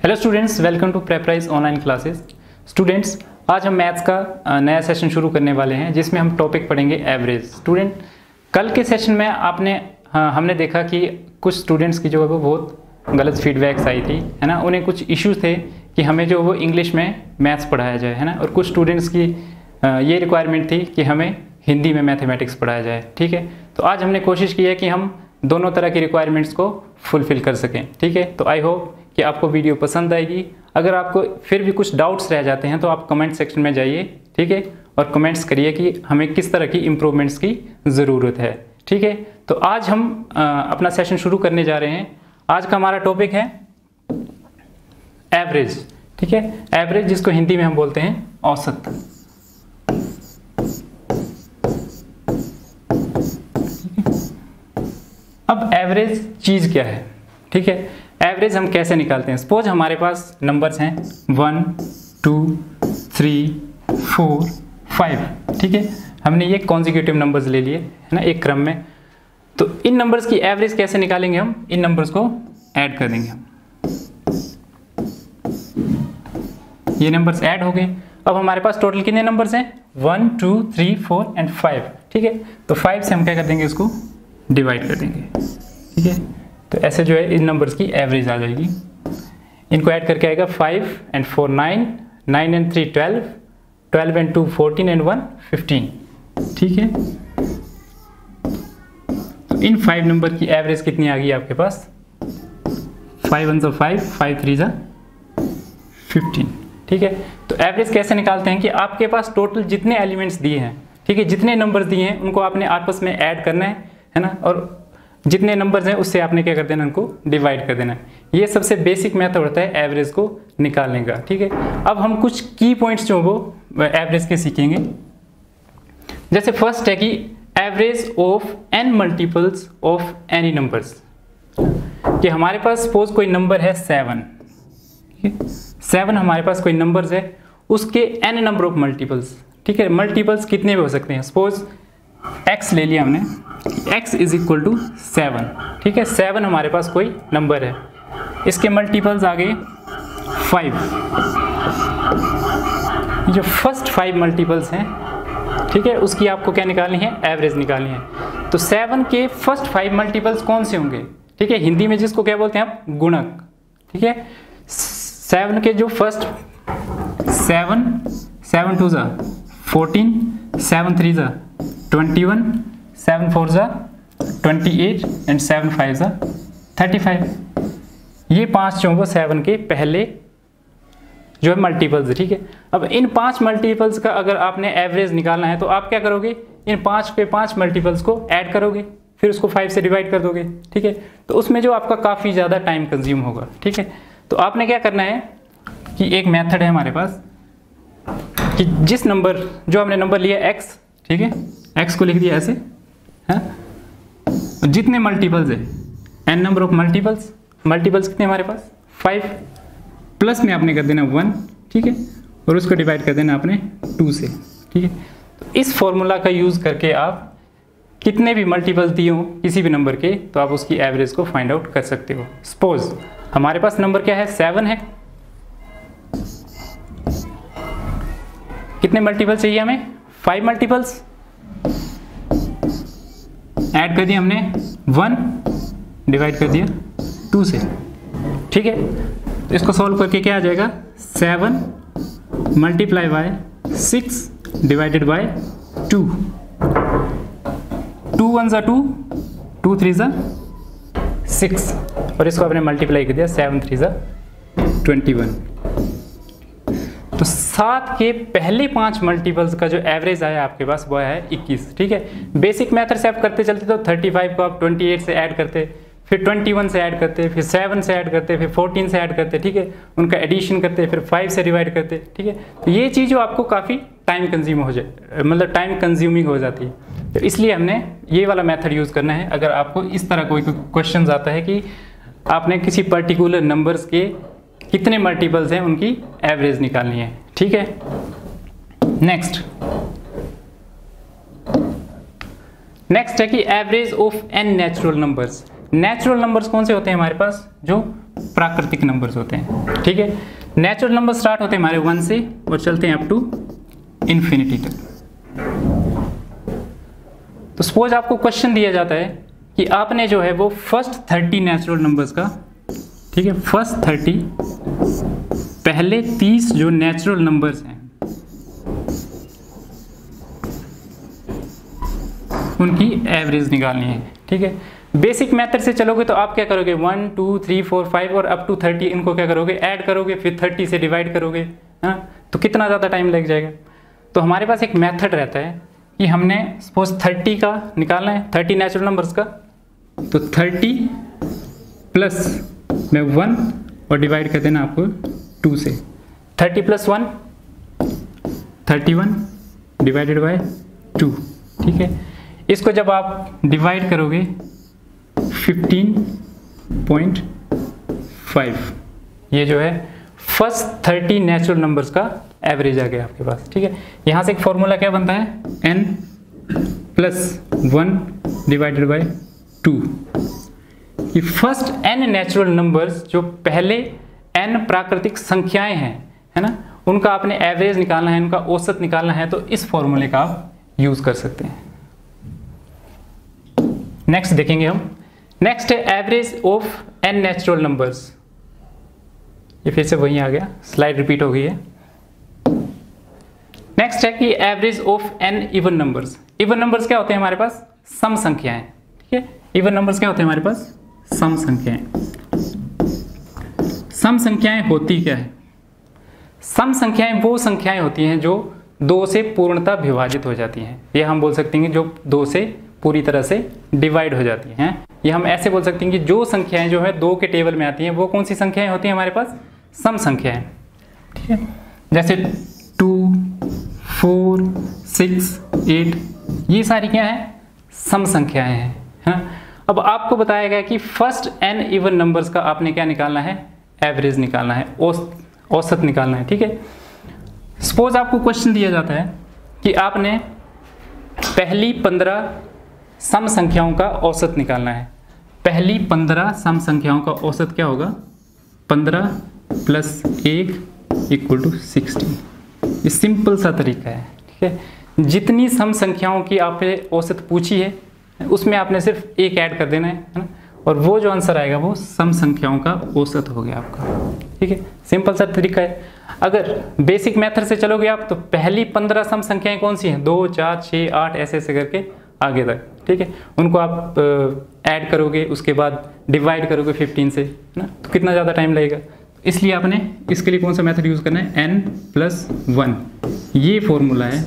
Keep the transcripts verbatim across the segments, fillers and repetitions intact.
Hello students, welcome to Preparize online classes. Students, आज हम maths का नया सेशन शुरू करने वाले हैं जिसमें हम टॉपिक पढ़ेंगे एवरेज। स्टूडेंट, कल के सेशन में आपने हाँ, हमने देखा कि कुछ स्टूडेंट्स की जो है वो बहुत गलत फीडबैक्स आई थी, है ना। उन्हें कुछ इश्यूज थे कि हमें जो वो इंग्लिश में मैथ्स पढ़ाया जाए, है ना, और कुछ स्टूडेंट्स की ये रिक्वायरमेंट थी कि हमें हिंदी में मैथमेटिक्स पढ़ाया जाए। ठीक है, तो आज हमने कोशिश की है कि हम दोनों तरह की रिक्वायरमेंट्स को फुलफिल कर सकें। ठीक है, तो आई होप कि आपको वीडियो पसंद आएगी। अगर आपको फिर भी कुछ डाउट्स रह जाते हैं तो आप कमेंट सेक्शन में जाइए, ठीक है, और कमेंट्स करिए कि हमें किस तरह की इम्प्रूवमेंट्स की ज़रूरत है। ठीक है, तो आज हम आ, अपना सेशन शुरू करने जा रहे हैं। आज का हमारा टॉपिक है एवरेज। ठीक है, एवरेज जिसको हिंदी में हम बोलते हैं औसत। अब एवरेज चीज़ क्या है? ठीक है, एवरेज हम कैसे निकालते हैं? सपोज हमारे पास नंबर्स हैं one two three four five. ठीक है, हमने ये कॉन्जिक्यूटिव नंबर्स ले लिए, है ना, एक क्रम में। तो इन नंबर्स की एवरेज कैसे निकालेंगे? हम इन नंबर्स को ऐड कर देंगे। ये नंबर्स ऐड हो गए। अब हमारे पास टोटल कितने नंबर्स हैं? One two three four and five. ठीक है, तो फाइव से हम क्या कर देंगे? इसको डिवाइड कर देंगे। ठीक है, तो ऐसे जो है इन नंबर्स की एवरेज आ जाएगी। इनको ऐड करके आएगा five and four nine, nine and three twelve, twelve and two fourteen and one fifteen. ठीक है, तो इन फाइव नंबर की एवरेज कितनी आ गई आपके पास? फाइव वन सा फाइव, फाइव थ्री सा फिफ्टीन। ठीक है, तो एवरेज कैसे निकालते हैं कि आपके पास टोटल जितने एलिमेंट्स दिए हैं, ठीक है, जितने नंबर्स दिए हैं उनको आपने आपस में ऐड करना है, है ना, और जितने नंबर्स हैं उससे आपने क्या कर देना? उनको डिवाइड कर देना। ये सबसे बेसिक मेथड होता है एवरेज को निकालने का। ठीक है, अब हम कुछ की पॉइंट्स जो वो एवरेज के सीखेंगे। जैसे फर्स्ट है कि average of n multiples of any numbers. कि हमारे पास सपोज कोई नंबर है सेवन, सेवन हमारे पास कोई नंबर्स है, उसके एन नंबर ऑफ मल्टीपल्स। ठीक है, मल्टीपल्स कितने भी हो सकते हैं। सपोज x ले लिया हमने, x is equal to seven. ठीक है, सेवन हमारे पास कोई नंबर है, इसके मल्टीपल्स आ गए फाइव। जो फर्स्ट फाइव मल्टीपल्स हैं, ठीक है, उसकी आपको क्या निकालनी है? एवरेज निकालनी है। तो सेवन के फर्स्ट फाइव मल्टीपल्स कौन से होंगे? ठीक है, हिंदी में जिसको क्या बोलते हैं आप? गुणक। ठीक है, सेवन के जो फर्स्ट सेवन, सेवन टू ज़ा फोर्टीन, सेवन थ्री ज़ा ट्वेंटी वन, सेवन फोर ज़ा twenty eight and seven five ज़ा थर्टी फाइव। ये पांच जो वो सेवन के पहले जो है मल्टीपल्स है। ठीक है, अब इन पांच मल्टीपल्स का अगर आपने एवरेज निकालना है तो आप क्या करोगे? इन पांच के पांच मल्टीपल्स को ऐड करोगे, फिर उसको फाइव से डिवाइड कर दोगे। ठीक है, तो उसमें जो आपका काफ़ी ज़्यादा टाइम कंज्यूम होगा। ठीक है, तो आपने क्या करना है कि एक मेथड है हमारे पास कि जिस नंबर जो हमने नंबर लिया x, ठीक है, x को लिख दिया ऐसे, है, जितने मल्टीपल्स है n number of multiples, multiples कितने हमारे पास? फाइव, प्लस में आपने कर देना वन। ठीक है, और उसको डिवाइड कर देना आपने टू से। ठीक है, तो इस फॉर्मूला का यूज़ करके आप कितने भी मल्टीपल्स दिए हो किसी भी नंबर के, तो आप उसकी एवरेज को फाइंड आउट कर सकते हो। सपोज हमारे पास नंबर क्या है? सेवन है। कितने मल्टीपल चाहिए हमें? Five multiples. ऐड कर दिया हमने वन, डिवाइड कर दिया टू से। ठीक है, तो इसको सॉल्व करके क्या आ जाएगा? Seven multiply by six divided by two. Two one ज़ा टू, टू थ्री ज़ा सिक्स, और इसको आपने मल्टीप्लाई कर दिया सेवन थ्री ज़ा ट्वेंटी वन। तो सात के पहले पांच मल्टीपल्स का जो एवरेज आया आपके पास वो है इक्कीस। ठीक है, बेसिक मेथड से आप करते चलते तो थर्टी फाइव को आप ट्वेंटी एट से ऐड करते, फिर ट्वेंटी वन से ऐड करते, फिर सेवन से ऐड करते, फिर फोर्टीन से ऐड करते। ठीक है, उनका एडिशन करते, फिर फाइव से डिवाइड करते। ठीक है, तो ये चीज़ जो आपको काफ़ी टाइम कंज्यूम हो जाए, मतलब टाइम कंज्यूमिंग हो जाती है। तो इसलिए हमने ये वाला मेथड यूज़ करना है। अगर आपको इस तरह कोई क्वेश्चन आता है कि आपने किसी पर्टिकुलर नंबर्स के कितने मल्टीपल्स हैं उनकी एवरेज निकालनी है। ठीक है, नेक्स्ट नेक्स्ट है कि average of n natural numbers. Natural numbers कौन से होते हैं हमारे पास? जो प्राकृतिक नंबर्स होते हैं, ठीक है। नेचुरल नंबर स्टार्ट होते हैं हमारे वन से और चलते हैं अप टू इन्फिनिटी तक। तो सपोज आपको क्वेश्चन दिया जाता है कि आपने जो है वो फर्स्ट थर्टी नेचुरल नंबर्स का, ठीक है, फर्स्ट थर्टी पहले तीस जो नेचुरल नंबर्स हैं उनकी एवरेज निकालनी है, ठीक है। बेसिक मेथड से चलोगे तो आप क्या करोगे, one two three four five और अप टू थर्टी इनको क्या करोगे, ऐड करोगे, फिर थर्टी से डिवाइड करोगे, हाँ, तो कितना ज़्यादा टाइम लग जाएगा। तो हमारे पास एक मेथड रहता है कि हमने सपोज थर्टी का निकालना है, थर्टी नेचुरल नंबर्स का, तो थर्टी प्लस में वन और डिवाइड कर देना आपको टू से, thirty plus one thirty one divided by two, ठीक है। इसको जब आप डिवाइड करोगे फिफ्टीन पॉइंट फाइव, ये जो है फर्स्ट थर्टी नेचुरल नंबर्स का एवरेज आ गया आपके पास, ठीक है। यहाँ से एक फॉर्मूला क्या बनता है, n plus one divided by two. कि फर्स्ट n नेचुरल नंबर्स जो पहले n प्राकृतिक संख्याएं हैं, है ना, उनका आपने एवरेज निकालना है, उनका औसत निकालना है, तो इस फॉर्मूले का आप यूज कर सकते हैं। नेक्स्ट देखेंगे हम, नेक्स्ट है average of n natural numbers. ये फिर से वही आ गया, स्लाइड रिपीट हो गई है। नेक्स्ट है कि average of n even numbers. Even numbers क्या होते हैं हमारे पास, सम संख्याएं, ठीक है। इवन नंबर्स क्या होते हैं हमारे पास, सम संख्याएं। सम संख्याएं होती क्या है, सम संख्याएं वो संख्याएं होती हैं जो दो से पूर्णतः विभाजित हो जाती हैं, ये हम बोल सकते हैं जो दो से पूरी तरह से डिवाइड हो जाती हैं। ये हम ऐसे बोल सकते हैं कि जो संख्याएं जो है दो के टेबल में आती हैं वो कौन सी संख्याएं होती हैं हमारे पास, सम संख्याएं, ठीक है। जैसे टू फोर सिक्स एट, ये सारी क्या है, सम संख्याएं हैं, है ना। अब आपको बताया गया कि फर्स्ट n इवन नंबर्स का आपने क्या निकालना है, एवरेज निकालना है, औसत निकालना है, ठीक है। सपोज आपको क्वेश्चन दिया जाता है कि आपने पहली पंद्रह सम संख्याओं का औसत निकालना है। पहली पंद्रह सम संख्याओं का औसत क्या होगा, पंद्रह प्लस एक इक्वल टू सिक्सटीन। ये सिंपल सा तरीका है, ठीक है। जितनी सम संख्याओं की आपने औसत पूछी है उसमें आपने सिर्फ एक ऐड कर देना है, है ना, और वो जो आंसर आएगा वो सम संख्याओं का औसत हो गया आपका, ठीक है। सिंपल सा तरीका है। अगर बेसिक मेथड से चलोगे आप तो पहली पंद्रह सम संख्याएं कौन सी हैं, दो चार छः आठ ऐसे ऐसे करके आगे तक, ठीक है, उनको आप ऐड करोगे, उसके बाद डिवाइड करोगे फिफ्टीन से, है ना, तो कितना ज़्यादा टाइम लगेगा। इसलिए आपने इसके लिए कौन सा मेथड यूज़ करना है, n प्लस वन, ये फॉर्मूला है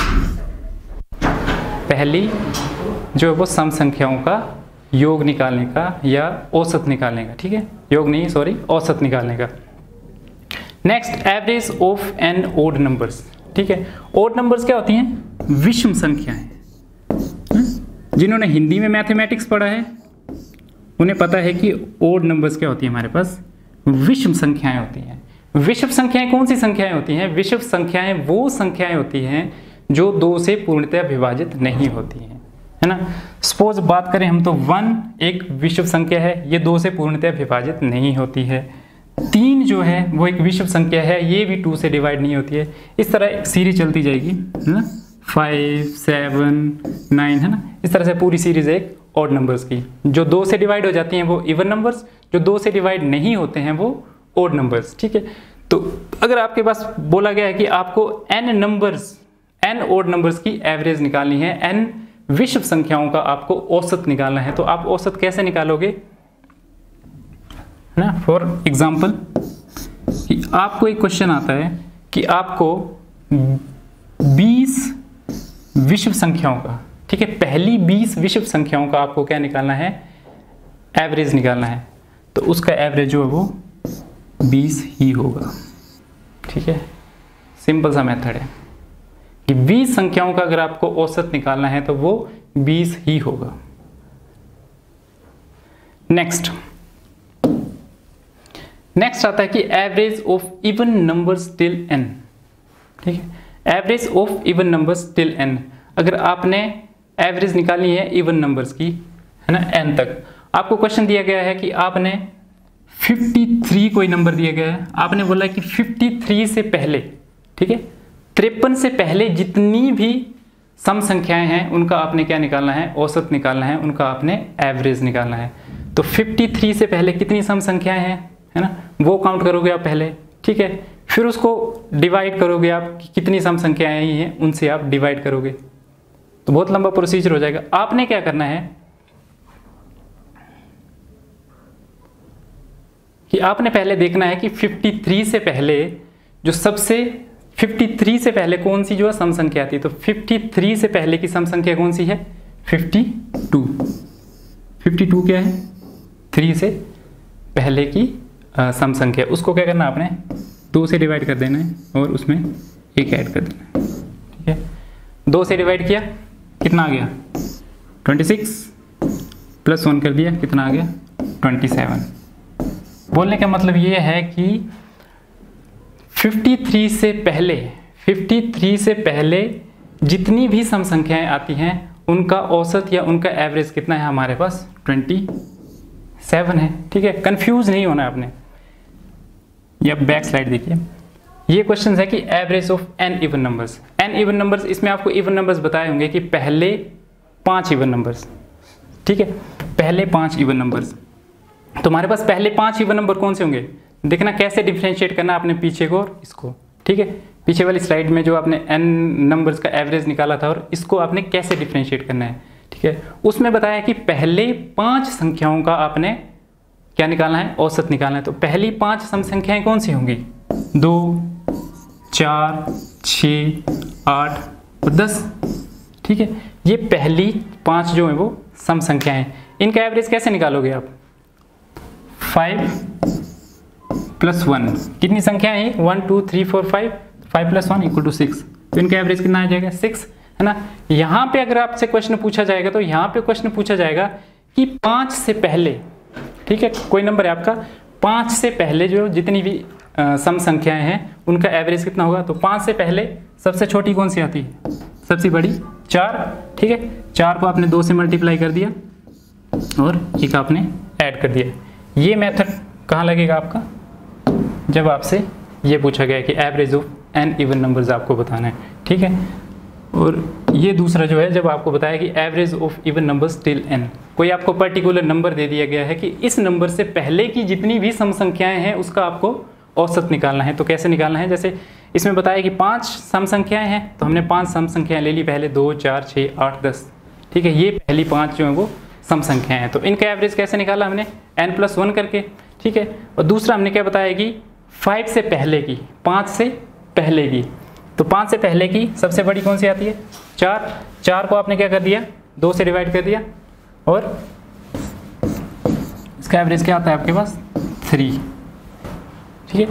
पहली जो है वो सम संख्याओं का योग निकालने का या औसत निकालने का, ठीक है, योग नहीं सॉरी औसत निकालने का। Next average of n odd numbers, ठीक है। ओड नंबर्स क्या होती हैं, विषम संख्याएं। जिन्होंने हिंदी में मैथमेटिक्स पढ़ा है उन्हें पता है कि ओड नंबर्स क्या होती है, हमारे पास विषम संख्याएं होती हैं। विषम संख्याएं कौन सी संख्याएं होती हैं, विषम संख्याएं वो संख्याएं होती हैं जो दो से पूर्णतः विभाजित नहीं होती हैं, है ना। सपोज बात करें हम तो वन एक विषम संख्या है, ये दो से पूर्णतः विभाजित नहीं होती है। तीन जो है वो एक विषम संख्या है, ये भी टू से डिवाइड नहीं होती है। इस तरह एक सीरीज चलती जाएगी, है ना, फाइव सेवन नाइन, है ना, इस तरह से पूरी सीरीज एक ऑड नंबर्स की। जो दो से डिवाइड हो जाती हैं वो इवन नंबर्स, जो दो से डिवाइड नहीं होते हैं वो ऑड नंबर्स, ठीक है। तो अगर आपके पास बोला गया है कि आपको n numbers n odd numbers की एवरेज निकालनी है, एन विषम संख्याओं का आपको औसत निकालना है, तो आप औसत कैसे निकालोगे ना। फॉर एग्जाम्पल कि आपको एक क्वेश्चन आता है कि आपको बीस विषम संख्याओं का, ठीक है, पहली बीस विषम संख्याओं का आपको क्या निकालना है, एवरेज निकालना है, तो उसका एवरेज जो है वो बीस ही होगा, ठीक है। सिंपल सा मेथड है कि बीस संख्याओं का अगर आपको औसत निकालना है तो वो बीस ही होगा। नेक्स्ट नेक्स्ट आता है कि average of even numbers till n, ठीक है, average of even numbers till n। अगर आपने एवरेज निकालनी है इवन नंबर्स की, है ना, n तक, आपको क्वेश्चन दिया गया है कि आपने तिरेपन कोई नंबर दिया गया है, आपने बोला कि तिरेपन से पहले, ठीक है, तिरपन से पहले जितनी भी सम संख्याएं हैं उनका आपने क्या निकालना है, औसत निकालना है, उनका आपने एवरेज निकालना है। तो तिरेपन से पहले कितनी सम संख्याएं हैं, है ना, वो काउंट करोगे आप पहले, ठीक है, फिर उसको डिवाइड करोगे आप कि कितनी सम संख्याएं आई हैं, उनसे आप डिवाइड करोगे, तो बहुत लंबा प्रोसीजर हो जाएगा। आपने क्या करना है कि आपने पहले देखना है कि तिरेपन से पहले जो सबसे तिरेपन से पहले कौन सी जो है सम संख्या आती है। तो तिरेपन से पहले की सम संख्या कौन सी है, बावन। बावन क्या है, तीन से पहले की आ, सम संख्या, उसको क्या करना आपने दो से डिवाइड कर देना है और उसमें एक ऐड कर देना है, ठीक है। दो से डिवाइड किया कितना आ गया, छब्बीस, प्लस वन कर दिया कितना आ गया, सत्ताईस। बोलने का मतलब ये है कि तिरेपन से पहले तिरेपन से पहले जितनी भी सम संख्याएं आती हैं उनका औसत या उनका एवरेज कितना है, हमारे पास सत्ताईस है, ठीक है। कंफ्यूज नहीं होना आपने। ये अब बैक स्लाइड देखिए, ये क्वेश्चन है कि average of n even numbers. N even numbers, इसमें आपको इवन नंबर्स बताए होंगे कि पहले पांच इवन नंबर्स, ठीक है, पहले पांच इवन नंबर्स। तो हमारे पास पहले पांच इवन नंबर कौन से होंगे, देखना कैसे डिफरेंशिएट करना आपने पीछे को और इसको, ठीक है। पीछे वाली स्लाइड में जो आपने एन नंबर्स का एवरेज निकाला था और इसको आपने कैसे डिफरेंशिएट करना है, ठीक है। उसमें बताया कि पहले पांच संख्याओं का आपने क्या निकालना है, औसत निकालना है। तो पहली पांच सम संख्याएं कौन सी होंगी, दो, चार, छ, आठ और दस, ठीक है। ये पहली पांच जो है वो सम संख्याएं हैं। इनका एवरेज कैसे निकालोगे आप, फाइव प्लस वन, कितनी संख्याएं हैं, one two three four five, five plus one equal to six, तो इनका एवरेज कितना आ जाएगा, सिक्स, है ना। यहाँ पे अगर आपसे क्वेश्चन पूछा जाएगा तो यहाँ पे क्वेश्चन पूछा जाएगा कि पाँच से पहले, ठीक है, कोई नंबर है आपका, पाँच से पहले जो जितनी भी आ, सम संख्याएं हैं उनका एवरेज कितना होगा। तो पाँच से पहले सबसे छोटी कौन सी आती है, सबसे बड़ी चार, ठीक है। चार को आपने दो से मल्टीप्लाई कर दिया और एक आपने ऐड कर दिया। ये मेथड कहाँ लगेगा आपका, जब आपसे ये पूछा गया कि average of n even numbers आपको बताना है, ठीक है। और ये दूसरा जो है, जब आपको बताया कि average of even numbers till n, कोई आपको पर्टिकुलर नंबर दे दिया गया है कि इस नंबर से पहले की जितनी भी सम संख्याएं हैं उसका आपको औसत निकालना है। तो कैसे निकालना है, जैसे इसमें बताया कि पांच सम संख्याएं हैं तो हमने पांच सम संख्याएं ले ली पहले, दो, चार, छः, आठ, दस, ठीक है। ये पहली पांच जो है वो सम संख्याएं हैं। तो इनका एवरेज कैसे निकाला हमने, एन प्लस वन करके, ठीक है। और दूसरा हमने क्या बताया कि फाइव से पहले की, पाँच से पहले की, तो पाँच से पहले की सबसे बड़ी कौन सी आती है, चार। चार को आपने क्या कर दिया, दो से डिवाइड कर दिया और इसका एवरेज क्या आता है आपके पास, थ्री, ठीक है।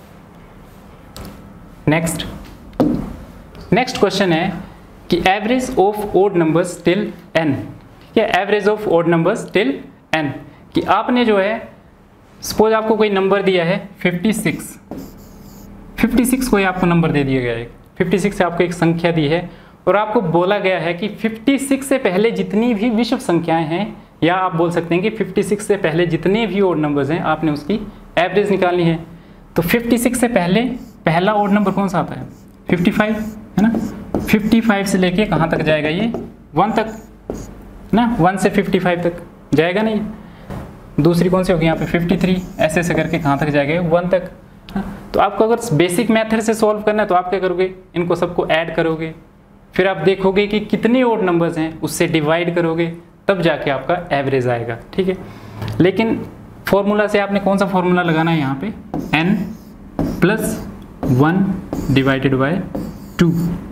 नेक्स्ट नेक्स्ट क्वेश्चन है कि average of odd numbers till n, ठीक है, average of odd numbers till n, कि आपने जो है सपोज आपको कोई नंबर दिया है छप्पन, छप्पन कोई आपको नंबर दे दिया गया है, छप्पन से आपको एक संख्या दी है और आपको बोला गया है कि छप्पन से पहले जितनी भी विषम संख्याएं हैं, या आप बोल सकते हैं कि छप्पन से पहले जितने भी ओड नंबर्स हैं आपने उसकी एवरेज निकालनी है। तो छप्पन से पहले पहला ओड नंबर कौन सा आता है, पचपन, है ना। पचपन से लेके कहाँ तक जाएगा, ये वन तक ना, वन से पचपन तक जाएगा नहीं। दूसरी कौन सी होगी यहाँ पे तिरेपन, ऐसे ऐसे करके कहाँ तक जाएगा, वन तक। तो आपको अगर बेसिक मेथड से सॉल्व करना है तो आप क्या करोगे, इनको सबको ऐड करोगे, फिर आप देखोगे कि कितने ओड नंबर्स हैं उससे डिवाइड करोगे, तब जाके आपका एवरेज आएगा, ठीक है। लेकिन फॉर्मूला से आपने कौन सा फॉर्मूला लगाना है यहाँ पे, n plus one divided by two.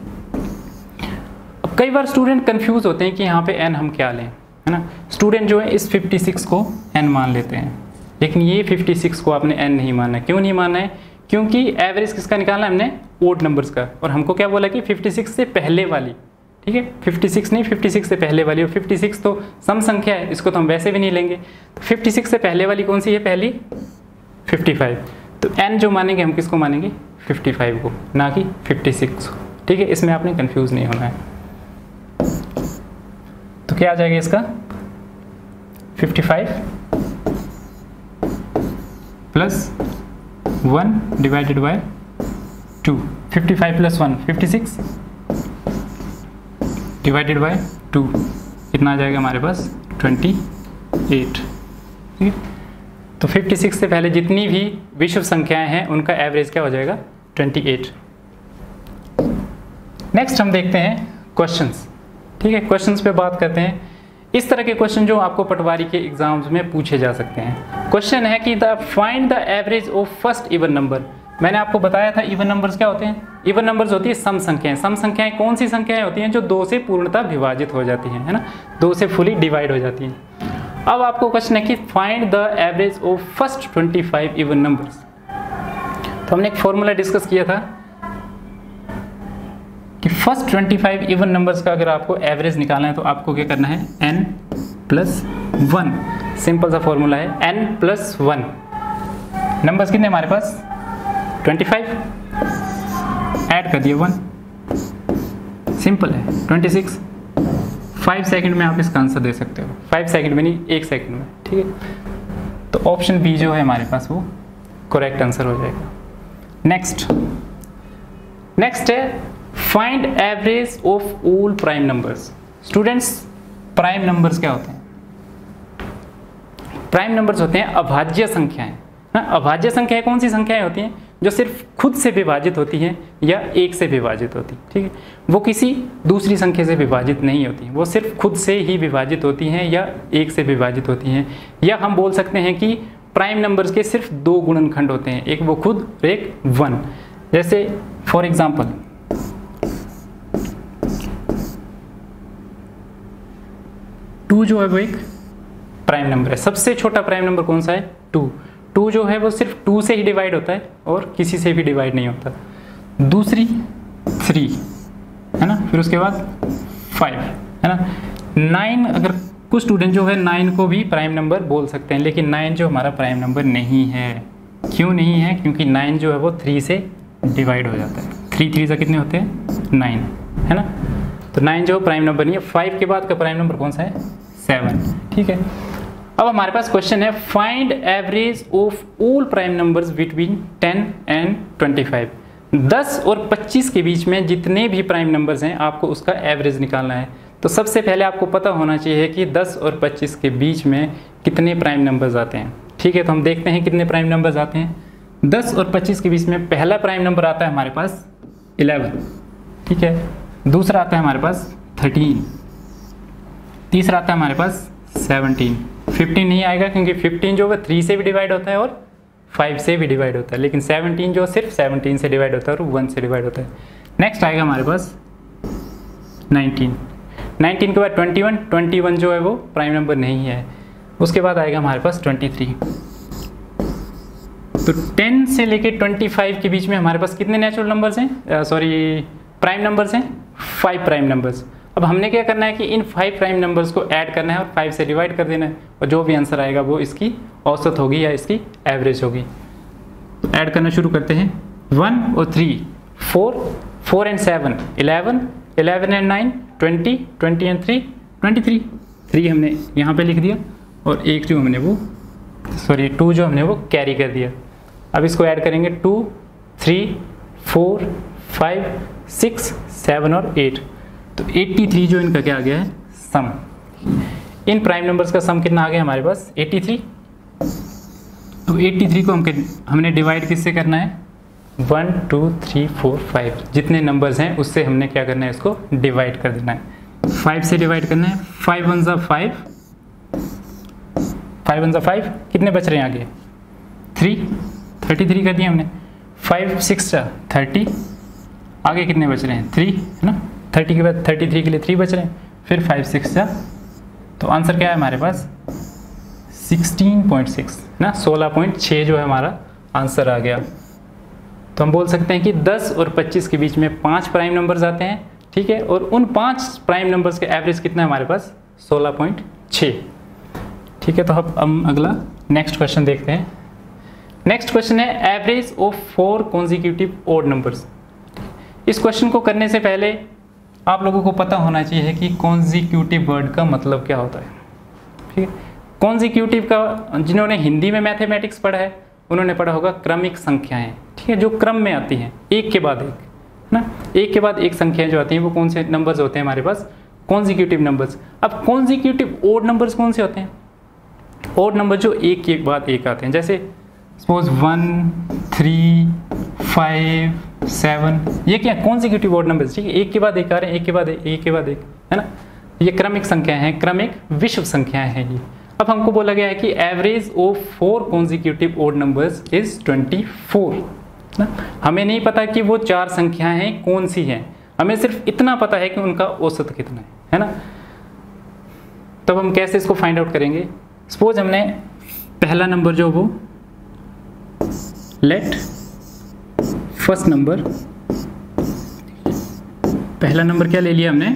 अब कई बार स्टूडेंट कंफ्यूज होते हैं कि यहाँ पे n हम क्या लें, है ना। स्टूडेंट जो है इस छप्पन को n मान लेते हैं, लेकिन ये छप्पन को आपने n नहीं मानना है। क्यों नहीं मानना है, क्योंकि एवरेज किसका निकालना है हमने, ओड नंबर्स का, और हमको क्या बोला कि छप्पन से पहले वाली, ठीक है, छप्पन नहीं, छप्पन से पहले वाली, और छप्पन तो सम संख्या है, इसको तो हम वैसे भी नहीं लेंगे। तो छप्पन से पहले वाली कौन सी है, पहली पचपन। तो n जो मानेंगे हम किसको मानेंगे, पचपन को, ना कि छप्पन को, ठीक है। इसमें आपने कंफ्यूज नहीं होना है। तो क्या आ जाएगा इसका, पचपन plus one divided by two, fifty five plus one fifty six divided by two, कितना आ जाएगा हमारे पास ट्वेंटी एट। ठीक है, तो फिफ्टी सिक्स से पहले जितनी भी विषम संख्याएं हैं उनका एवरेज क्या हो जाएगा ट्वेंटी एट। नेक्स्ट हम देखते हैं क्वेश्चंस। ठीक है, क्वेश्चंस पे बात करते हैं। इस तरह के क्वेश्चन जो आपको पटवारी के एग्जाम्स में पूछे जा सकते हैं। क्वेश्चन है कि the find the average of first even number. मैंने आपको बताया था इवन नंबर्स क्या होते हैं, इवन नंबर्स होती है सम संख्याएं। सम संख्याएं कौन सी संख्याएं होती हैं, जो दो से पूर्णतः विभाजित हो जाती हैं, है ना, दो से फुली डिवाइड हो जाती हैं। अब आपको क्वेश्चन है कि find the average of first twenty five even numbers. तो हमने एक फॉर्मूला डिस्कस किया था कि first twenty five even numbers का अगर आपको एवरेज निकालना है तो आपको क्या करना है, n प्लस वन। सिंपल सा फॉर्मूला है n प्लस वन। नंबर्स कितने हमारे पास ट्वेंटी फाइव, ऐड कर दिए वन, सिंपल है ट्वेंटी सिक्स। फाइव सेकंड में आप इसका आंसर दे सकते हो, फाइव सेकंड में नहीं, एक सेकंड में। ठीक है, तो ऑप्शन बी जो है हमारे पास वो करेक्ट आंसर हो जाएगा। नेक्स्ट नेक्स्ट है find average of all prime numbers. Students, prime numbers क्या होते हैं? प्राइम नंबर्स होते हैं अभाज्य संख्याएं। ना, अभाज्य संख्याएं कौन सी संख्याएं होती हैं, जो सिर्फ खुद से विभाजित होती हैं या एक से विभाजित होती। ठीक है, वो किसी दूसरी संख्या से विभाजित नहीं होती, वो सिर्फ खुद से ही विभाजित होती हैं या एक से विभाजित होती हैं। या हम बोल सकते हैं कि प्राइम नंबर्स के सिर्फ दो गुणनखंड होते हैं, एक वो खुद और एक वन। जैसे फॉर एग्जाम्पल टू जो है वो एक प्राइम नंबर है। सबसे छोटा प्राइम नंबर कौन सा है, टू। टू जो है वो सिर्फ टू से ही डिवाइड होता है और किसी से भी डिवाइड नहीं होता। दूसरी थ्री है ना, फिर उसके बाद फाइव है ना। नाइन, अगर कुछ स्टूडेंट जो है नाइन को भी प्राइम नंबर बोल सकते हैं, लेकिन नाइन जो हमारा प्राइम नंबर नहीं है। क्यों नहीं है? क्योंकि नाइन जो है वो थ्री से डिवाइड हो जाता है। थ्री थ्री से कितने होते हैं, नाइन, है ना। तो नाइन जो प्राइम नंबर नहीं है। फाइव के बाद का प्राइम नंबर कौन सा है, सेवन। ठीक है, अब हमारे पास क्वेश्चन है find average of all prime numbers between ten and twenty five. दस और पच्चीस के बीच में जितने भी प्राइम नंबर्स हैं आपको उसका एवरेज निकालना है। तो सबसे पहले आपको पता होना चाहिए कि दस और पच्चीस के बीच में कितने प्राइम नंबर्स आते हैं। ठीक है, तो हम देखते हैं कितने प्राइम नंबर्स आते हैं। दस और पच्चीस के बीच में पहला प्राइम नंबर आता है हमारे पास इलेवन। ठीक है, दूसरा आता है हमारे पास थर्टीन, तीसरा आता है हमारे पास सेवनटीन। फिफ्टीन नहीं आएगा क्योंकि फिफ्टीन जो है थ्री से भी डिवाइड होता है और फाइव से भी डिवाइड होता है, लेकिन सेवनटीन जो सिर्फ सेवनटीन से डिवाइड होता है और वन से डिवाइड होता है। नेक्स्ट आएगा हमारे पास नाइनटीन। नाइनटीन के बाद ट्वेंटी वन। ट्वेंटी वन जो है वो प्राइम नंबर नहीं है। उसके बाद आएगा हमारे पास ट्वेंटी थ्री। तो टेन से लेके ट्वेंटी फाइव के बीच में हमारे पास कितने नेचुरल नंबर्स हैं, सॉरी प्राइम नंबर्स हैं, फाइव प्राइम नंबर्स। अब हमने क्या करना है कि इन फाइव प्राइम नंबर्स को ऐड करना है और फाइव से डिवाइड कर देना है, और जो भी आंसर आएगा वो इसकी औसत होगी या इसकी एवरेज होगी। तो ऐड करना शुरू करते हैं। वन और three, four, four and seven, eleven, eleven and nine, twenty, twenty and three, twenty three. Three हमने यहाँ पे लिख दिया और एक जो हमने वो सॉरी टू जो हमने वो कैरी कर दिया। अब इसको ऐड करेंगे, two, three, four, five, six, seven और एट। तो तिरासी जो इनका क्या आ गया है, सम। इन प्राइम नंबर्स का सम कितना आ गया हमारे पास, तिरासी। तो तिरासी को हम हमने डिवाइड किससे करना है, one, two, three, four, five, जितने नंबर्स हैं उससे हमने क्या करना है, इसको डिवाइड कर देना है। फाइव से डिवाइड करना है। फाइव वन ज़ा फाइव, फाइव वन ज़ा फाइव, कितने बच रहे हैं आगे, थ्री, थर्टी थ्री कर दिए हमने। फाइव सिक्स ज़ा थर्टी, आगे कितने बच रहे हैं, थ्री, है ना। थर्टी के बाद थर्टी थ्री के लिए थ्री बच रहे हैं, फिर फाइव सिक्स ज़ा, तो आंसर क्या है हमारे पास, सिक्सटीन पॉइंट सिक्स, ना, सोलह पॉइंट सिक्स जो है हमारा आंसर आ गया। तो हम बोल सकते हैं कि दस और पच्चीस के बीच में पांच प्राइम नंबर्स आते हैं। ठीक है, और उन पांच प्राइम नंबर्स के एवरेज कितना है हमारे पास, सोलह पॉइंट सिक्स। ठीक है, तो अब हम अगला नेक्स्ट क्वेश्चन देखते हैं। नेक्स्ट क्वेश्चन है average of four consecutive odd numbers. इस क्वेश्चन को करने से पहले आप लोगों को पता होना चाहिए कि कॉन्जिक्यूटिव वर्ड का मतलब क्या होता है। ठीक है, कॉन्जिक्यूटिव का जिन्होंने हिंदी में मैथमेटिक्स पढ़ा है उन्होंने पढ़ा होगा क्रमिक संख्याएं, ठीक है, जो क्रम में आती हैं एक के बाद एक, है ना, एक के बाद एक संख्याएं जो आती हैं वो कौन से नंबर्स होते हैं हमारे पास, कॉन्जिक्यूटिव नंबर्स। अब कॉन्जिक्यूटिव ओड नंबर्स कौन से होते हैं, ओड नंबर जो एक के बाद एक आते हैं, जैसे suppose one three five seven, ये क्या कॉन्जिक्यूटिव ओड नंबर्स, ठीक है, एक के बाद एक आ रहे हैं, एक के बाद एक, एक के बाद एक, है ना, ये क्रमिक संख्याएं हैं, क्रमिक विषम संख्याएं हैं ये। अब हमको बोला गया है कि average of four consecutive odd numbers is twenty four ना, हमें नहीं पता कि वो चार संख्याएं हैं कौन सी हैं, हमें सिर्फ इतना पता है कि उनका औसत कितना है, है ना। तब हम कैसे इसको फाइंड आउट करेंगे, सपोज हमने पहला नंबर जो वो लेट फर्स्ट नंबर, पहला नंबर क्या ले लिया हमने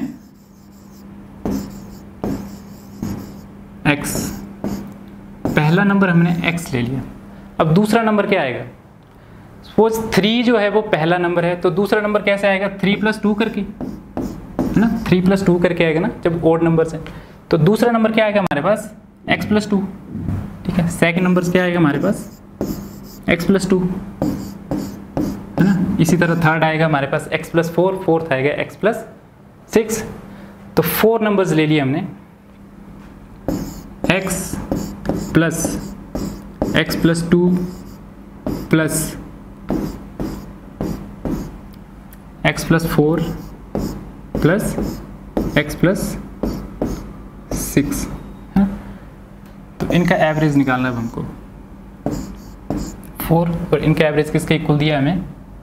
x, पहला नंबर हमने x ले लिया। अब दूसरा नंबर क्या आएगा, सपोज थ्री जो है वो पहला नंबर है, तो दूसरा नंबर कैसे आएगा, थ्री प्लस टू करके, है ना, थ्री प्लस टू करके आएगा ना जब ओड नंबर है। तो दूसरा नंबर क्या आएगा हमारे पास, x प्लस टू, ठीक है। सेकेंड नंबर क्या आएगा हमारे पास, x प्लस टू, है ना। इसी तरह थर्ड आएगा हमारे पास x प्लस फोर, फोर्थ आएगा x प्लस सिक्स। तो फोर नंबर्स ले लिए हमने, x plus x plus two plus x plus four plus x plus six, है। तो इनका एवरेज निकालना है हमको, फोर और इनका एवरेज किसके इक्वल दिया हमें,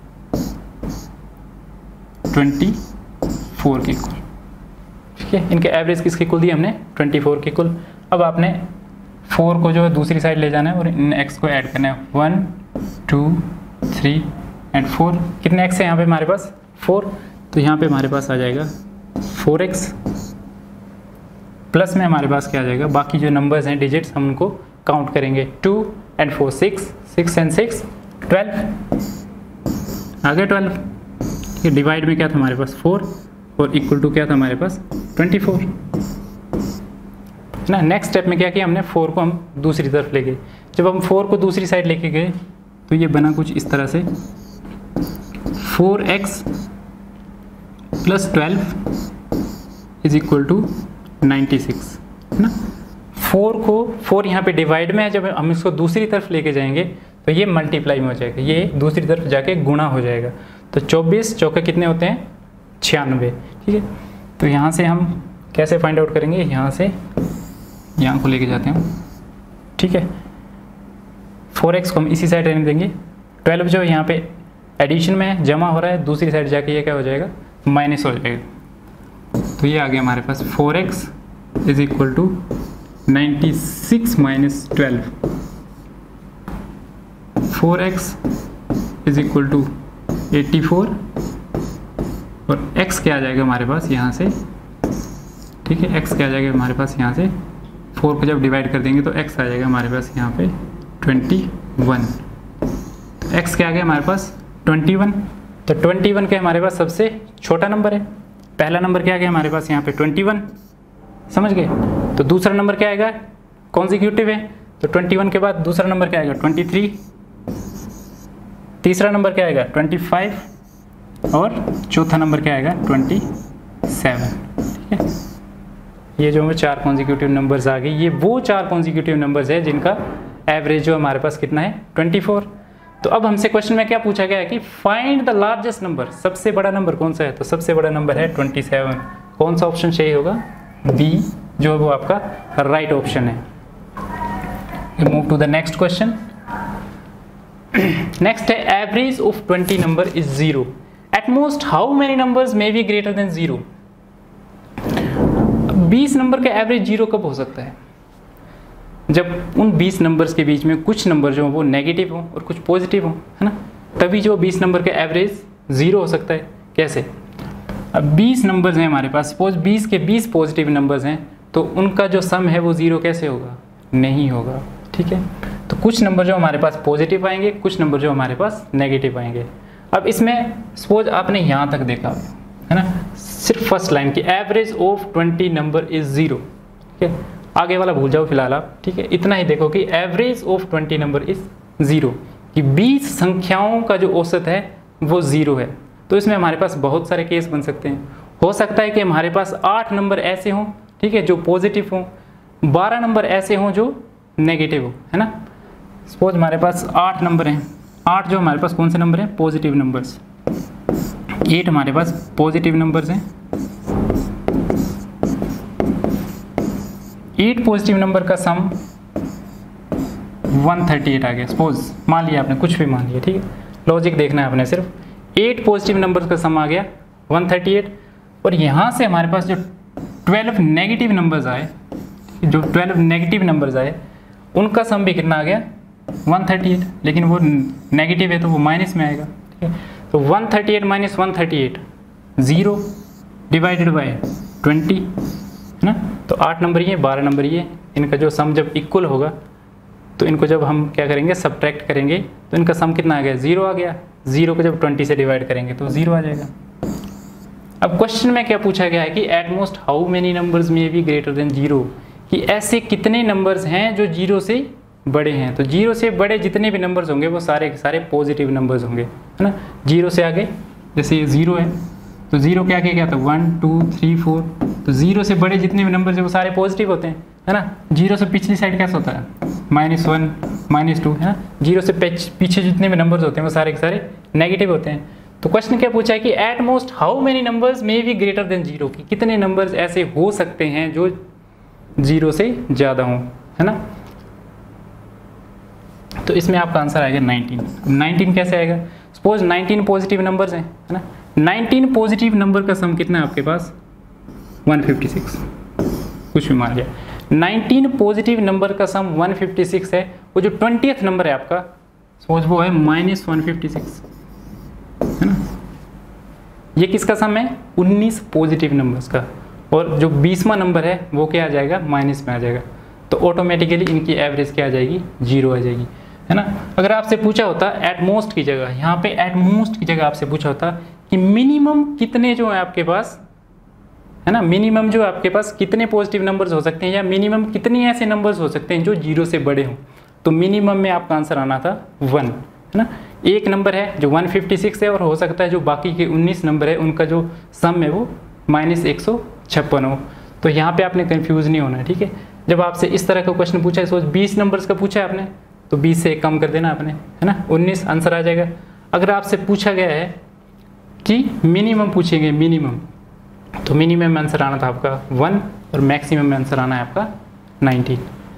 ट्वेंटी फोर के इक्वल, ठीक है। इनके एवरेज किसके इक्वल दिया हमने, ट्वेंटी फोर के इक्वल। अब आपने फोर को जो है दूसरी साइड ले जाना है और इन एक्स को ऐड करना है, one two three and four. कितने एक्स है यहाँ पे हमारे पास, फोर, तो यहाँ पे हमारे पास आ जाएगा फोर एक्स, प्लस में हमारे पास क्या आ जाएगा, बाकी जो नंबर्स हैं डिजिट्स हम उनको काउंट करेंगे, two and four six, six and six twelve, आ गया ट्वेल्व। ये डिवाइड में क्या था हमारे पास, फोर, और इक्वल टू क्या था हमारे पास, ट्वेंटी फोर ना। नेक्स्ट स्टेप में क्या किया हमने, फोर को हम दूसरी तरफ ले गए। जब हम फोर को दूसरी साइड लेके गए तो ये बना कुछ इस तरह से, four x plus twelve is equal to ninety six, है ना। फोर को, फोर यहाँ पे डिवाइड में है, जब हम इसको दूसरी तरफ लेके जाएंगे तो ये मल्टीप्लाई में हो जाएगा, ये दूसरी तरफ जाके गुणा हो जाएगा। तो चौबीस चौके कितने होते हैं, छियानवे, ठीक है। तो यहाँ से हम कैसे फाइंड आउट करेंगे, यहाँ से यहाँ को लेके जाते हैं, ठीक है। फोर एक्स को हम इसी साइड रहने देंगे, ट्वेल्व जो यहाँ पे एडिशन में जमा हो रहा है, दूसरी साइड जाके ये क्या हो जाएगा, माइनस हो जाएगा। तो ये आ गया हमारे पास four x is equal to ninety six minus twelve, four x is equal to eighty four, और x क्या आ जाएगा हमारे पास यहाँ से, ठीक है। x क्या आ जाएगा हमारे पास यहाँ से, फोर को जब डिवाइड कर देंगे तो x आ जाएगा हमारे पास यहाँ पे ट्वेंटी वन। तो x क्या आ गया हमारे पास, ट्वेंटी वन। तो ट्वेंटी वन क्या हमारे पास सबसे छोटा नंबर है, पहला नंबर क्या आ गया हमारे पास यहाँ पे ट्वेंटी वन, समझ गए। तो दूसरा नंबर क्या आएगा, कॉन्जिक्यूटिव है, तो ट्वेंटी वन के बाद दूसरा नंबर क्या आएगा, ट्वेंटी थ्री, तीसरा नंबर क्या आएगा, ट्वेंटी फाइव, और चौथा नंबर क्या आएगा, ट्वेंटी सेवन, ठीक है। ये जो हमें चार कॉन्जिक्यूटिव नंबर्स आ गए, ये वो चार कॉन्जिक्यूटिव नंबर्स है जिनका एवरेज जो हमारे पास कितना है, ट्वेंटी फोर। तो अब हमसे क्वेश्चन में क्या पूछा गया है कि फाइंड द लार्जेस्ट नंबर, सबसे बड़ा नंबर कौन सा है, तो सबसे बड़ा नंबर है ट्वेंटी सेवन। कौन सा ऑप्शन सही होगा, बी जो है वो आपका राइट ऑप्शन है। Move to the next question. Next है average of twenty number is zero, at most how many numbers may be greater than zero. बीस नंबर का एवरेज जीरो कब हो सकता है, जब उन बीस नंबर्स के बीच में कुछ नंबर जो हो वो नेगेटिव हो और कुछ पॉजिटिव हो, है ना, तभी जो बीस नंबर का एवरेज जीरो हो सकता है। कैसे, अब बीस नंबर्स हैं हमारे पास, सपोज बीस के बीस पॉजिटिव नंबर्स हैं, तो उनका जो सम है वो जीरो कैसे होगा, नहीं होगा, ठीक है। तो कुछ नंबर जो हमारे पास पॉजिटिव आएंगे, कुछ नंबर जो हमारे पास नेगेटिव आएंगे। अब इसमें सपोज आपने यहाँ तक देखा, है ना, सिर्फ फर्स्ट लाइन की average of twenty number is zero, ठीक है। आगे वाला भूल जाओ फिलहाल आप, ठीक है। इतना ही देखो कि average of twenty number is zero, कि बीस संख्याओं का जो औसत है वो ज़ीरो है। तो इसमें हमारे पास बहुत सारे केस बन सकते हैं। हो सकता है कि हमारे पास आठ नंबर ऐसे हों, ठीक है, जो पॉजिटिव हों, बारह नंबर ऐसे हों जो नेगेटिव हो, है ना। सपोज हमारे पास आठ नंबर हैं, आठ जो हमारे पास कौन से नंबर हैं, पॉजिटिव नंबर्स, एट हमारे पास पॉजिटिव नंबर्स हैं। एट पॉजिटिव नंबर का सम वन थर्टी एट आ गया। सपोज मान लिया आपने, कुछ भी मान लिया, ठीक है, लॉजिक देखना है आपने सिर्फ। एट पॉजिटिव नंबर्स का सम आ गया वन थर्टी एट, और यहाँ से हमारे पास जो ट्वेल्व नेगेटिव नंबर्स आए, जो ट्वेल्व नेगेटिव नंबर्स आए उनका सम भी कितना आ गया, वन थर्टी एट, लेकिन वो नेगेटिव है तो वो माइनस में आएगा, ठीक है। तो one thirty eight minus one thirty eight, zero divided by twenty, है ना। तो आठ नंबर ये, बारह नंबर ये, इनका जो सम जब इक्वल होगा तो इनको जब हम क्या करेंगे, सब्ट्रैक्ट करेंगे, तो इनका सम कितना आ गया, ज़ीरो आ गया। ज़ीरो को जब ट्वेंटी से डिवाइड करेंगे तो ज़ीरो आ जाएगा। अब क्वेश्चन में क्या पूछा गया है कि at most how many numbers may be greater than zero, कि ऐसे कितने नंबर्स हैं जो जीरो से बड़े हैं। तो जीरो से बड़े जितने भी नंबर्स होंगे वो सारे के सारे पॉजिटिव नंबर्स होंगे, है ना। जीरो से आगे जैसे ये ज़ीरो है तो ज़ीरो के आगे क्या था, वन टू थ्री फोर, तो ज़ीरो से बड़े जितने भी नंबर्स हैं वो सारे पॉजिटिव होते हैं, है ना। जीरो से पिछली साइड कैसा होता है, माइनस वन माइनस टू, है ना। जीरो से पीछे जितने भी नंबर्स होते हैं वो सारे के सारे नेगेटिव होते हैं। तो क्वेश्चन क्या पूछा है कि at most how many numbers may be greater than zero, कि कितने नंबर्स ऐसे हो सकते हैं जो जीरो से ज़्यादा हों, है ना। तो इसमें आपका आंसर आएगा नाइनटीन। नाइनटीन कैसे आएगा, सपोज नाइनटीन पॉजिटिव नंबर्स हैं, है ना। नाइनटीन पॉजिटिव नंबर का सम कितना है आपके पास, वन फिफ्टी सिक्स, कुछ भी मान लिया। नाइनटीन पॉजिटिव नंबर का सम वन फिफ्टी सिक्स है। वो जो ट्वेंटियथ नंबर है आपका, सपोज वो है माइनस वन फिफ्टी सिक्स, है ना। ये किसका सम है, उन्नीस पॉजिटिव नंबर्स का, और जो बीसवां नंबर है वो क्या आ जाएगा, माइनस में आ जाएगा। तो ऑटोमेटिकली इनकी एवरेज क्या आ जाएगी, जीरो आ जाएगी, है ना। अगर आपसे पूछा होता एट मोस्ट की जगह, यहाँ पे एट मोस्ट की जगह आपसे पूछा होता कि मिनिमम कितने जो है आपके पास, है ना, मिनिमम जो आपके पास कितने पॉजिटिव नंबर्स हो सकते हैं, या मिनिमम कितने ऐसे नंबर्स हो सकते हैं जो जीरो से बड़े हों, तो मिनिमम में आपका आंसर आना था वन, है ना। एक नंबर है जो वन फिफ्टी सिक्स है, और हो सकता है जो बाकी के उन्नीस नंबर है उनका जो सम है वो माइनस एक सौ छप्पन हो। तो यहाँ पे आपने कंफ्यूज नहीं होना है, ठीक है। जब आपसे इस तरह का क्वेश्चन पूछा है, सोच बीस नंबर्स का पूछा है आपने, तो बीस से एक कम कर देना आपने, है ना, उन्नीस आंसर आ जाएगा। अगर आपसे पूछा गया है कि मिनिमम पूछेंगे, मिनिमम, तो मिनिमम में आंसर आना था आपका वन, और मैक्सिमम में आंसर आना है आपका नाइनटीन।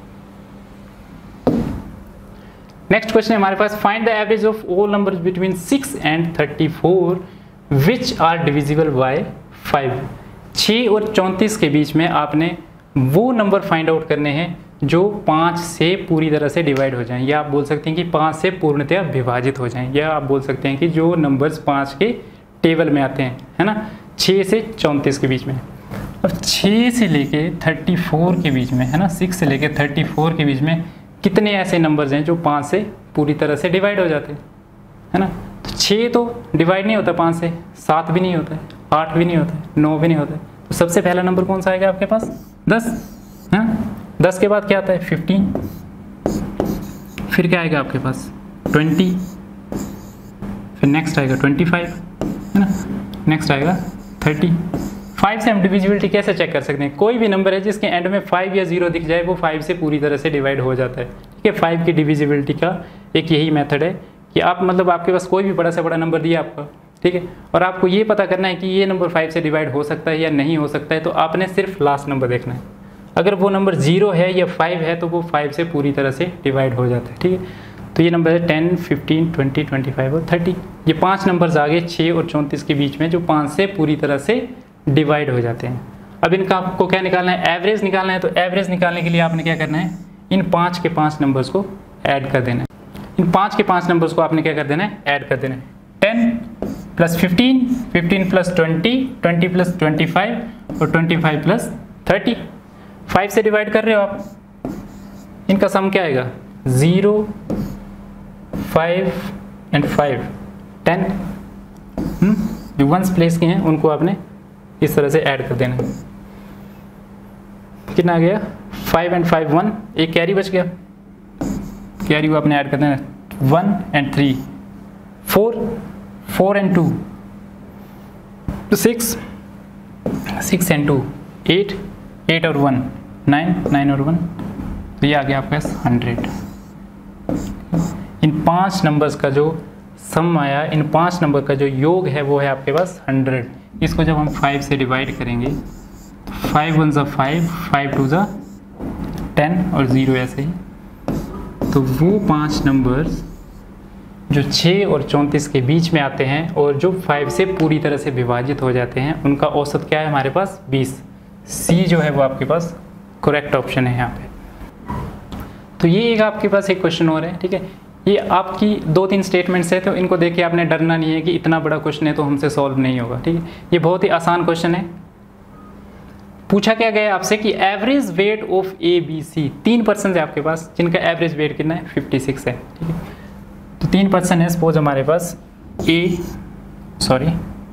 नेक्स्ट क्वेश्चन है हमारे पास, find the average of all numbers between six and thirty four which are divisible by five. छः और चौंतीस के बीच में आपने वो नंबर फाइंड आउट करने हैं जो पाँच से पूरी तरह से डिवाइड हो जाएं, या आप बोल सकते हैं कि पाँच से पूर्णतया विभाजित हो जाएं, या आप बोल सकते हैं कि जो नंबर्स पाँच के टेबल में आते हैं, है ना, छः से चौंतीस के बीच में। अब छः से लेके थर्टी फोर के बीच में, है ना, सिक्स से लेके थर्टी फोर के बीच में कितने ऐसे नंबर्स हैं जो पाँच से पूरी तरह से डिवाइड हो जाते हैं, है ना। तो छः तो डिवाइड नहीं होता पाँच से, सात भी नहीं होता है, आठ भी नहीं होता है, नौ भी नहीं होता है। तो सबसे पहला नंबर कौन सा आएगा आपके पास, दस, है ना। दस के बाद क्या आता है, फिफ्टीन, फिर क्या आएगा आपके पास, ट्वेंटी, फिर नेक्स्ट आएगा ट्वेंटी फाइव, है ना, नेक्स्ट आएगा थर्टी। फाइव से हम डिविजिबिलिटी कैसे चेक कर सकते हैं, कोई भी नंबर है जिसके एंड में फाइव या जीरो दिख जाए वो फाइव से पूरी तरह से डिवाइड हो जाता है, ठीक है। फाइव की डिविजिबिलिटी का एक यही मेथड है कि आप मतलब आपके पास कोई भी बड़ा से बड़ा नंबर दिया आपका, ठीक है, और आपको ये पता करना है कि ये नंबर फाइव से डिवाइड हो सकता है या नहीं हो सकता है, तो आपने सिर्फ लास्ट नंबर देखना है। अगर वो नंबर जीरो है या फाइव है तो वो फाइव से पूरी तरह से डिवाइड हो जाता है, ठीक है। तो ये नंबर है ten, fifteen, twenty, twenty five और थर्टी। ये पाँच नंबर्स आ गए छः और चौंतीस के बीच में जो पाँच से पूरी तरह से डिवाइड हो जाते हैं। अब इनका आपको क्या निकालना है, एवरेज निकालना है। तो एवरेज निकालने के लिए आपने क्या करना है, इन पाँच के पाँच नंबर्स को ऐड कर देना है। इन पाँच के पाँच नंबर्स को आपने क्या कर देना है, ऐड कर देना है। Ten plus fifteen, fifteen plus twenty, twenty plus twenty five और twenty five plus thirty. Five से डिवाइड कर रहे हो आप, इनका सम क्या आएगा, zero, five and five, ten. जो वंस प्लेस के हैं उनको आपने इस तरह से ऐड कर देना है। कितना आ गया, फाइव एंड फाइव वन, एक कैरी बच गया, कैरी को आपने ऐड कर देना है, one and three, four, four and two, six, six and two, eight, eight और वन, नाइन, नाइन और वन, तो ये आ गया आपके पास हंड्रेड। इन पांच नंबर्स का जो सम आया, इन पांच नंबर का जो योग है वो है आपके पास हंड्रेड। इसको जब हम फाइव से डिवाइड करेंगे तो फाइव वन ज़ा फाइव, फाइव टू ज़ा टेन और ज़ीरो ऐसे ही, तो वो पांच नंबर्स जो छः और चौंतीस के बीच में आते हैं और जो फाइव से पूरी तरह से विभाजित हो जाते हैं, उनका औसत क्या है हमारे पास बीस। सी जो है वो आपके पास करेक्ट ऑप्शन है यहाँ पे। तो ये एक आपके पास एक क्वेश्चन और है, ठीक है। ये आपकी दो तीन स्टेटमेंट्स है, तो इनको देख के आपने डरना नहीं है कि इतना बड़ा क्वेश्चन है तो हमसे सॉल्व नहीं होगा, ठीक है। ये बहुत ही आसान क्वेश्चन है। पूछा क्या गया आपसे कि average weight of A B C, तीन पर्सन है आपके पास जिनका एवरेज वेट कितना है फिफ्टी सिक्स है, ठीक है। तो तीन पर्सन है, सपोज हमारे पास A sorry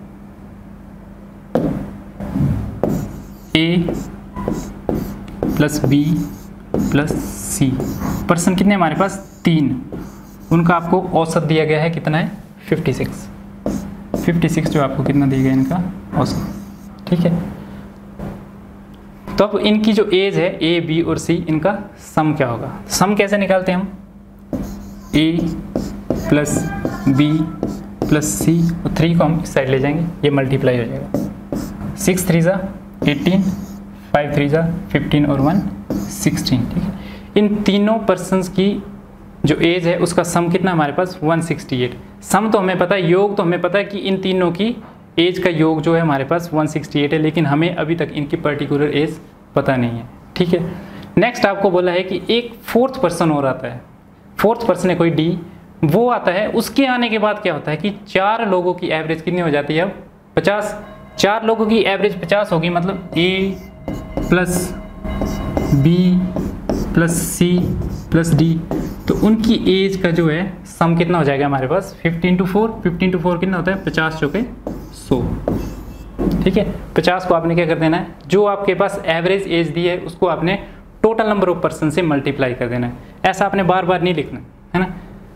A plus B plus C, person कितने हमारे पास तीन, उनका आपको औसत दिया गया है कितना है फिफ्टी सिक्स, फिफ्टी सिक्स जो आपको कितना दिया गया इनका औसत, ठीक है। तो अब इनकी जो एज है ए बी और सी, इनका सम क्या होगा, सम कैसे निकालते हैं हम, A plus B plus C और थ्री को हम इस साइड ले जाएंगे, ये मल्टीप्लाई हो जाएगा, सिक्स थ्री ज़ा एटीन, फाइव थ्री ज़ा फिफ्टीन और वन सिक्सटीन, ठीक है। इन तीनों पर्सन्स की जो एज है उसका सम कितना हमारे पास वन सिक्सटी एट, सम तो हमें पता है, योग तो हमें पता है कि इन तीनों की एज का योग जो है हमारे पास वन सिक्सटी एट है, लेकिन हमें अभी तक इनकी पर्टिकुलर एज पता नहीं है, ठीक है। नेक्स्ट आपको बोला है कि एक फोर्थ पर्सन और आता है, फोर्थ पर्सन है कोई डी, वो आता है, उसके आने के बाद क्या होता है कि चार लोगों की एवरेज कितनी हो जाती है अब पचास, चार लोगों की एवरेज पचास होगी, मतलब A plus B plus C plus D, तो उनकी एज का जो है सम कितना हो जाएगा हमारे पास fifteen two four, fifteen two four कितना होता है पचास चौके सौ, ठीक है। पचास को आपने क्या कर देना है, जो आपके पास एवरेज एज दी है उसको आपने टोटल नंबर ऑफ पर्सन से मल्टीप्लाई कर देना है, ऐसा आपने बार बार नहीं लिखना है ना,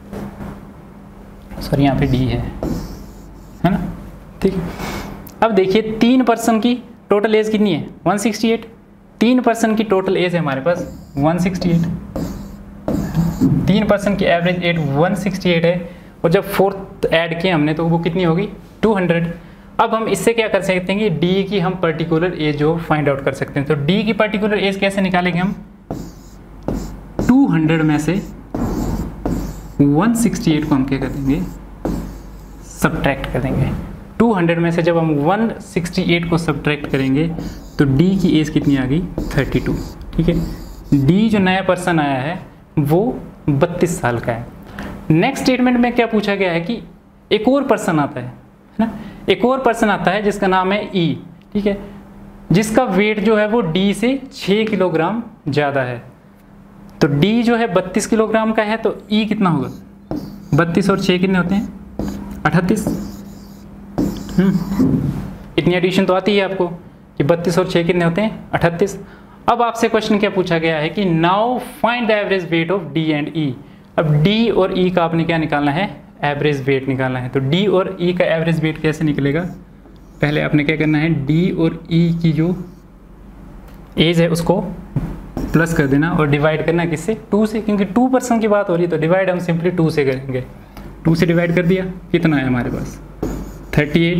सॉरी यहाँ पे डी है है ना, ठीक है। अब देखिए तीन पर्सन की टोटल एज कितनी है वन सिक्सटी एट, तीन पर्सन की टोटल एज है हमारे पास वन सिक्सटी एट, तीन पर्सन की average age one sixty eight है, और जब फोर्थ ऐड किए हमने तो वो कितनी होगी टू हंड्रेड। अब हम इससे क्या कर सकते हैं कि डी की हम पर्टिकुलर एज जो फाइंड आउट कर सकते हैं, तो डी की पर्टिकुलर एज कैसे निकालेंगे हम, टू हंड्रेड में से वन सिक्सटी एट को हम क्या कर देंगे सब्ट्रैक्ट कर देंगे, टू हंड्रेड में से जब हम वन सिक्सटी एट को सब्ट्रैक्ट करेंगे तो डी की एज कितनी आ गई थर्टी टू, ठीक है। डी जो नया पर्सन आया है वो बत्तीस साल का है। नेक्स्ट स्टेटमेंट में क्या पूछा गया है कि एक और पर्सन आता है ना, एक और पर्सन आता है जिसका नाम है ई, ठीक है, जिसका वेट जो है वो डी से छः किलोग्राम ज़्यादा है, तो डी जो है बत्तीस किलोग्राम का है, तो ई कितना होगा, बत्तीस और छः कितने होते हैं अठतीस, इतनी एडिशन तो आती है आपको कि बत्तीस और छः कितने होते हैं अठतीस। अब आपसे क्वेश्चन क्या पूछा गया है कि now find the average weight of D and E. अब डी और ई का आपने क्या निकालना है, एवरेज वेट निकालना है। तो डी और ई का एवरेज वेट कैसे निकलेगा, पहले आपने क्या करना है, डी और ई की जो एज है उसको प्लस कर देना और डिवाइड करना किससे, टू से, क्योंकि टू पर्सन की बात हो रही है तो डिवाइड हम सिंपली टू से करेंगे। टू से डिवाइड कर दिया, कितना है हमारे पास थर्टी एट,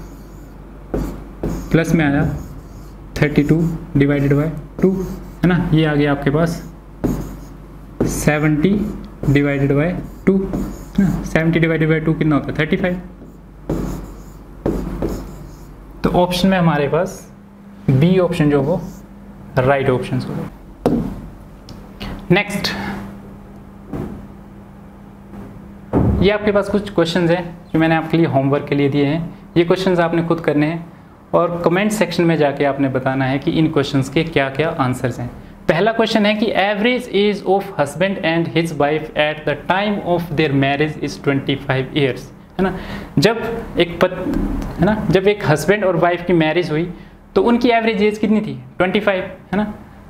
प्लस में आया thirty two divided by two, है ना, ये आ गया आपके पास सेवेंटी डिवाइडेड बाय टू, है ना, सेवेंटी डिवाइडेड बाय टू कितना होता है थर्टी फाइव। तो ऑप्शन में हमारे पास बी ऑप्शन जो वो राइट ऑप्शन होगा। नेक्स्ट, ये आपके पास कुछ क्वेश्चंस हैं जो मैंने आपके लिए होमवर्क के लिए दिए हैं। ये क्वेश्चंस आपने खुद करने हैं और कमेंट सेक्शन में जाके आपने बताना है कि इन क्वेश्चंस के क्या क्या आंसर्स हैं। पहला क्वेश्चन है कि average age of husband and his wife at the time of their marriage is twenty five years, है ना। जब एक पत है ना जब एक हस्बैंड और वाइफ की मैरिज हुई तो उनकी एवरेज एज कितनी थी ट्वेंटी फाइव, है ना।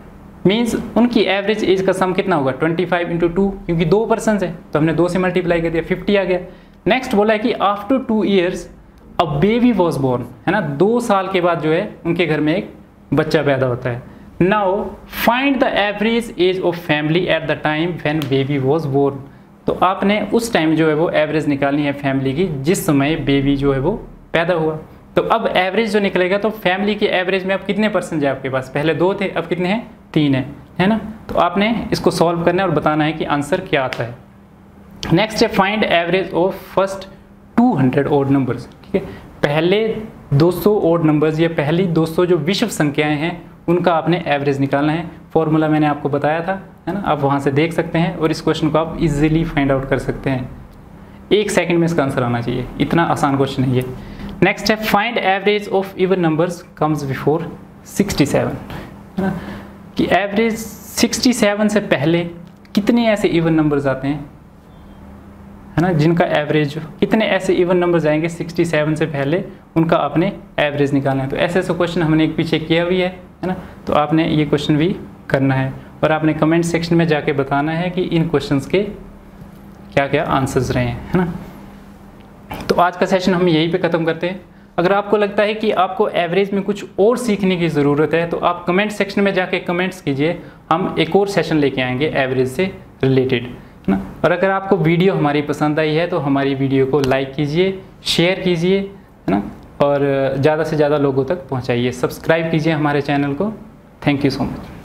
मीन्स उनकी एवरेज एज का सम कितना होगा ट्वेंटी फाइव इंटू टू, क्योंकि दो पर्सन है तो हमने दो से मल्टीप्लाई कर दिया, फिफ्टी आ गया। नेक्स्ट बोला है कि after two years a baby was born, है ना, दो साल के बाद जो है उनके घर में एक बच्चा पैदा होता है। Now find the average age of family at the time when baby was born, तो आपने उस टाइम जो है वो एवरेज निकालनी है फैमिली की जिस समय बेबी जो है वो पैदा हुआ। तो अब एवरेज जो निकलेगा तो फैमिली की एवरेज में अब कितने परसेंट है आपके पास, पहले दो थे अब कितने हैं, तीन है, है ना। तो आपने इसको सॉल्व करना है और बताना है कि आंसर क्या आता है। नेक्स्ट है find average of first two hundred odd numbers, ठीक है, पहले दो सौ ऑड नंबर्स या पहली दो सौ जो विश्व संख्याएं हैं उनका आपने एवरेज निकालना है। फॉर्मूला मैंने आपको बताया था, है ना, आप वहाँ से देख सकते हैं और इस क्वेश्चन को आप इजीली फाइंड आउट कर सकते हैं। एक सेकंड में इसका आंसर आना चाहिए, इतना आसान क्वेश्चन है ये। नेक्स्ट है find average of even numbers comes before sixty seven, है ना, कि एवरेज सिक्सटी सेवन से पहले कितने ऐसे इवन नंबर्स आते हैं, है ना, जिनका एवरेज, कितने ऐसे इवन नंबर्स आएंगे सिक्सटी सेवन से पहले, उनका आपने एवरेज निकालना है। तो ऐसे ऐसे क्वेश्चन हमने एक पीछे किया भी है, है ना, तो आपने ये क्वेश्चन भी करना है और आपने कमेंट सेक्शन में जाके बताना है कि इन क्वेश्चंस के क्या क्या आंसर्स रहे हैं, है ना। तो आज का सेशन हम यहीं पे ख़त्म करते हैं। अगर आपको लगता है कि आपको एवरेज में कुछ और सीखने की ज़रूरत है तो आप कमेंट सेक्शन में जाके कमेंट्स कीजिए, हम एक और सेशन लेके आएंगे एवरेज से रिलेटेड, है ना। और अगर आपको वीडियो हमारी पसंद आई है तो हमारी वीडियो को लाइक कीजिए, शेयर कीजिए, है ना, और ज़्यादा से ज़्यादा लोगों तक पहुँचाइए, सब्सक्राइब कीजिए हमारे चैनल को। Thank you so much.